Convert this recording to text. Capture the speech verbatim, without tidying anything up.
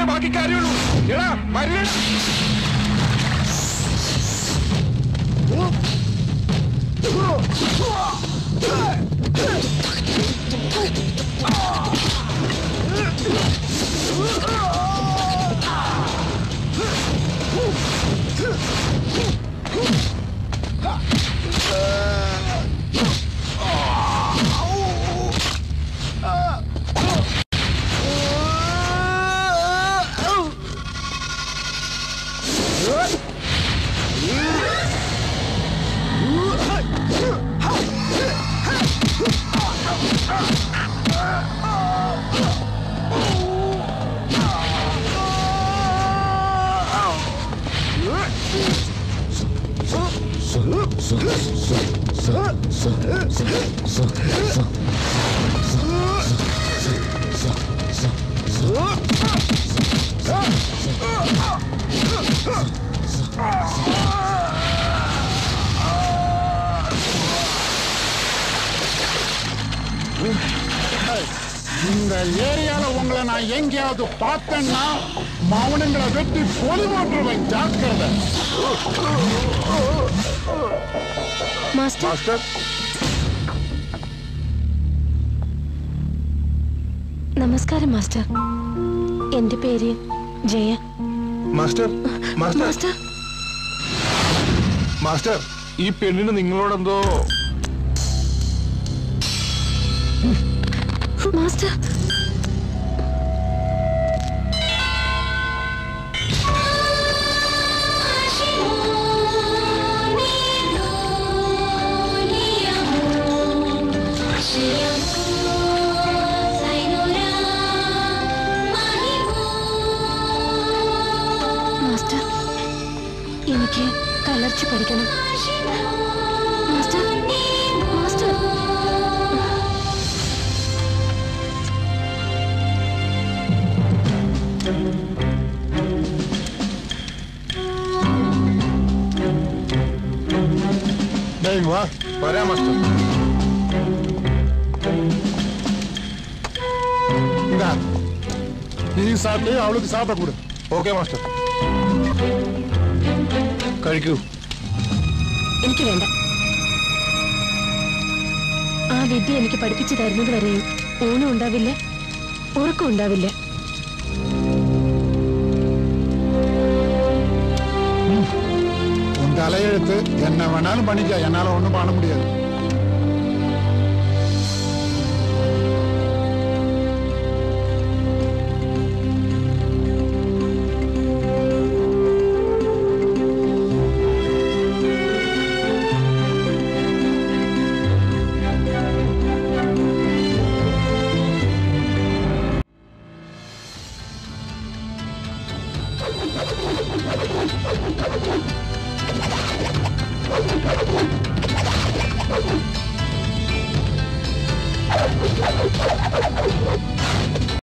ബാക്കി കാര്യമുള്ളൂ. എടാ മരുന്ന് இந்த ஏரியால உங்களை நான் எங்கேயாவது பார்த்தேன்னா மௌனங்களை வெட்டி பொலி போட்டுருவேன். ஜாக்கிரதை. മാസ്റ്റർ നമസ്കാരം മാസ്റ്റർ. എന്റെ പേര് ജയ. മാസ്റ്റർ മാസ്റ്റർ മാസ്റ്റർ ഈ പെണ്ണിന് നിങ്ങളോടെന്തോ മാസ്റ്റർ മാസ്റ്റർ എനിക്ക് കലർച്ച പഠിക്കണം. മാസ്റ്റർ മാസ്റ്റർ വാ വരാ മാസ്റ്റർ. നീ സാപ്പിട്ട് അവൾക്ക് സാപ്പിട കൂടെ. Okay master. കഴിക്കൂ. എനിക്ക് വേണ്ട. ആ വിദ്യ എനിക്ക് പഠിപ്പിച്ചു തരുന്നത് വരെയും ഊണം ഉണ്ടാവില്ല, ഉറക്കം ഉണ്ടാവില്ല. தலையெழுத்து என்ன வேணாலும் பண்ணிக்க, என்னால ஒண்ணும் பண்ண முடியாது.